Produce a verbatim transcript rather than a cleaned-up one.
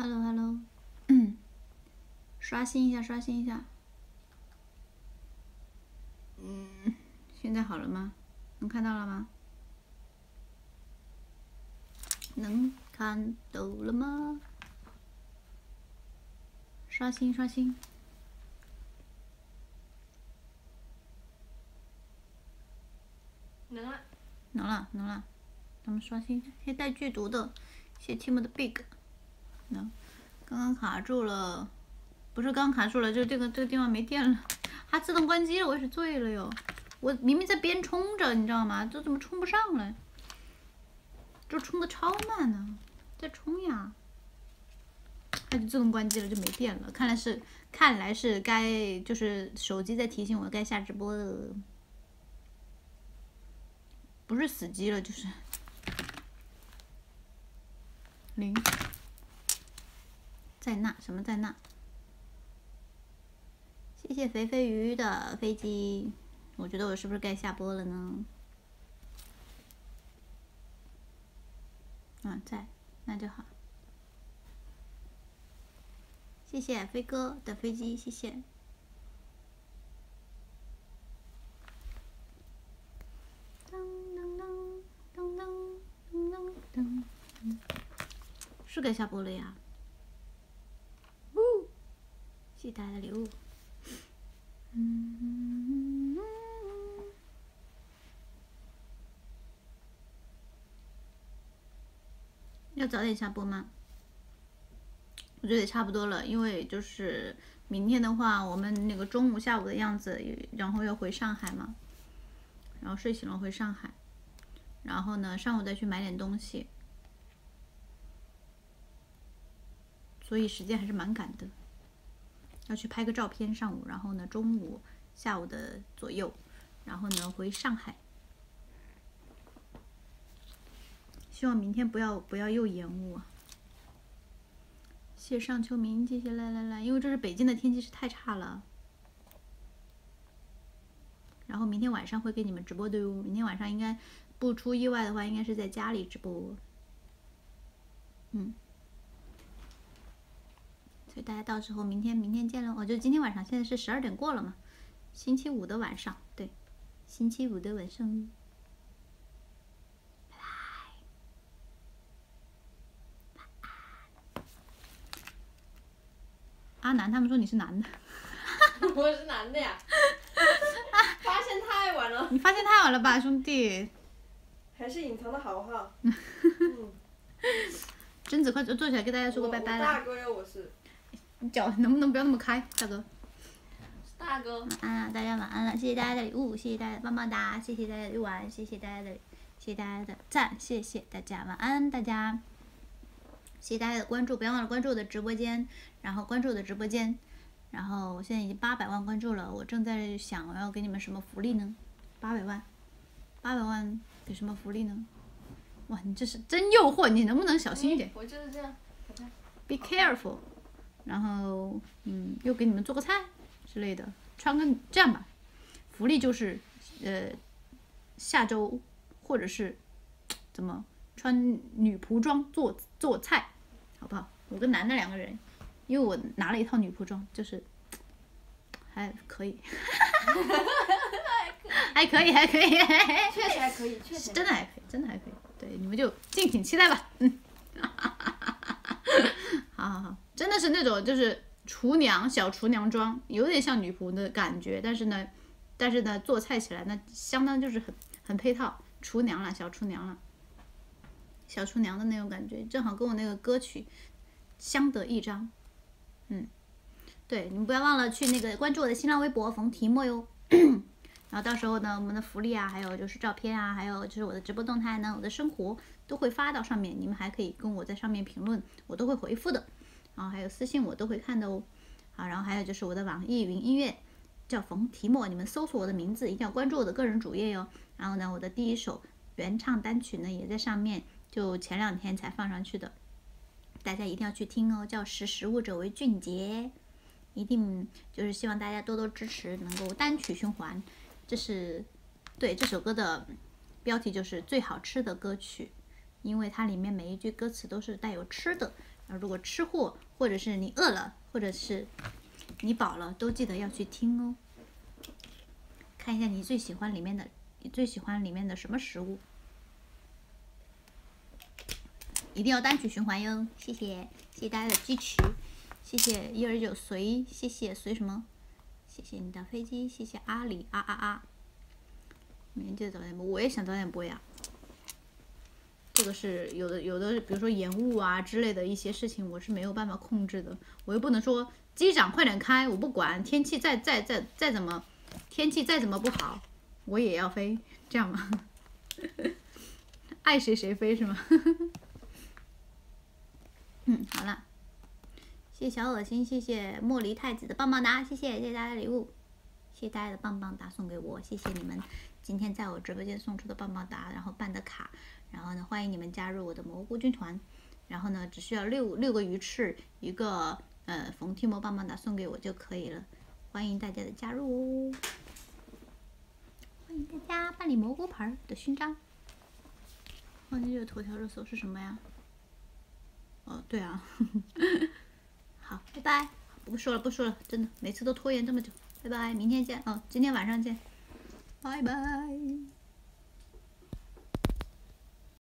Hello Hello， 嗯，刷新一下，刷新一下。嗯，现在好了吗？能看到了吗？能看到了吗？刷新刷新。 能了， 能了能了，咱们刷新。谢谢带剧毒的，谢谢 Tim 的 Big。能，刚刚卡住了，不是刚卡住了，就这个这个地方没电了，它自动关机了，我也是醉了哟。我明明在边冲着，你知道吗？这怎么冲不上来？这冲的超慢呢，在冲呀。它就自动关机了，就没电了。看来是，看来是该就是手机在提醒我该下直播了。不是死机了，就是零。在那什么在那？谢谢肥肥鱼的飞机，我觉得我是不是该下播了呢？啊，在，那就好。谢谢飞哥的飞机，谢谢。噔噔噔噔噔噔噔噔，是该下播了呀。呜，谢谢大家的礼物。嗯，要早点下播吗？我觉得也差不多了，因为就是明天的话，我们那个中午、下午的样子，然后要回上海嘛，然后睡醒了回上海，然后呢上午再去买点东西，所以时间还是蛮赶的。要去拍个照片，上午，然后呢中午、下午的左右，然后呢回上海。希望明天不要不要又延误啊！谢谢上秋明，谢谢来来来，因为这是北京的天气是太差了。然后明天晚上会给你们直播的哟，明天晚上应该不出意外的话，应该是在家里直播。嗯，所以大家到时候明天明天见了，我就今天晚上现在是十二点过了嘛，星期五的晚上，对，星期五的晚上。阿南他们说你是男的。 我是男的呀。发现太晚了。 你发现太晚了吧，兄弟？ 还是隐藏的好哈。 嗯。贞子，快坐坐起来，跟大家说个拜拜了。 大哥哟，我是。 你脚能不能不要那么开，大哥？ 大哥。 晚安了，大家晚安了，谢谢大家的礼物，谢谢大家的棒棒哒，谢谢大家的游玩，谢谢大家的，谢谢大家的赞，谢谢大家，晚安，大家。谢谢大家的关注，不要忘了关注我的直播间，然后关注我的直播间，然后我现在已经八百万关注了，我正在想我要给你们什么福利呢？八百万，八百万给什么福利呢？哇，你这是真诱惑，你能不能小心一点？ 我就是这样。 Be careful， 然后嗯，又给你们做个菜之类的，穿个这样吧，福利就是呃下周或者是怎么穿女仆装做做菜。好不好？我跟男的两个人，因为我拿了一套女仆装，就是还可以，还可以，还可以， 确实还可以，确实真的还可以，真的还可以。对，你们就敬请期待吧。嗯，好好好，真的是那种就是厨娘小厨娘装，有点像女仆的感觉，但是呢，但是呢，做菜起来那相当就是很很配套，厨娘了，小厨娘了。小厨娘的那种感觉，正好跟我那个歌曲相得益彰。嗯，对，你们不要忘了去那个关注我的新浪微博冯提莫哟。然后到时候呢，我们的福利啊，还有就是照片啊，还有就是我的直播动态呢，我的生活都会发到上面，你们还可以跟我在上面评论，我都会回复的。然后还有私信我都会看的哦。好，然后还有就是我的网易云音乐叫冯提莫，你们搜索我的名字一定要关注我的个人主页哟。然后呢，我的第一首原唱单曲呢也在上面。就前两天才放上去的，大家一定要去听哦，叫《识时务者为俊杰》，一定就是希望大家多多支持，能够单曲循环。这是对这首歌的标题就是最好吃的歌曲，因为它里面每一句歌词都是带有吃的， 啊，如果吃货，或者是你饿了，或者是你饱了，都记得要去听哦。看一下你最喜欢里面的，你最喜欢里面的什么食物？一定要单曲循环哟！谢谢，谢谢大家的支持，谢谢一二九随，谢谢随什么？谢谢你的飞机，谢谢阿里啊啊啊！明天记得早点播，我也想早点播呀。这个是有的，有的，比如说延误啊之类的一些事情，我是没有办法控制的。我又不能说机长快点开，我不管，天气再再再再怎么，天气再怎么不好，我也要飞，这样吗？爱谁谁飞是吗？嗯，好了，谢谢小恶心，谢谢茉莉太子的棒棒哒，谢谢谢谢大家的礼物，谢谢大家的棒棒哒送给我，谢谢你们今天在我直播间送出的棒棒哒，然后办的卡，然后呢欢迎你们加入我的蘑菇军团，然后呢只需要六六个鱼翅，一个呃冯提莫棒棒哒送给我就可以了，欢迎大家的加入哦，欢迎大家办理蘑菇牌的勋章。忘记这个头条热搜是什么呀？哦，对啊，好，拜拜，不说了不说了，真的每次都拖延这么久，拜拜，明天见哦，今天晚上见，拜拜。